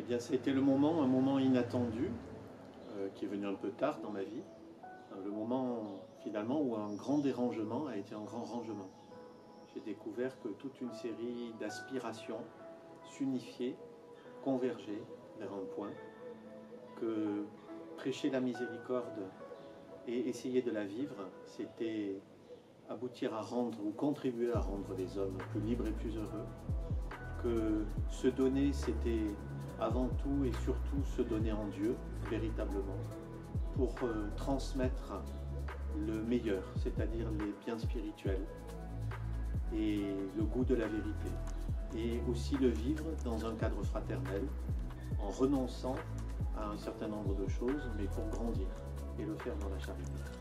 bien, ça a été un moment inattendu, qui est venu un peu tard dans ma vie. Le moment, finalement, où un grand dérangement a été un grand rangement. J'ai découvert que toute une série d'aspirations s'unifiaient, convergeaient vers un point, que prêcher la miséricorde et essayer de la vivre, c'était aboutir à rendre ou contribuer à rendre les hommes plus libres et plus heureux, que se donner, c'était avant tout et surtout se donner en Dieu, véritablement, pour transmettre le meilleur, c'est-à-dire les biens spirituels et le goût de la vérité, et aussi le vivre dans un cadre fraternel, en renonçant à un certain nombre de choses, mais pour grandir et le faire dans la charité.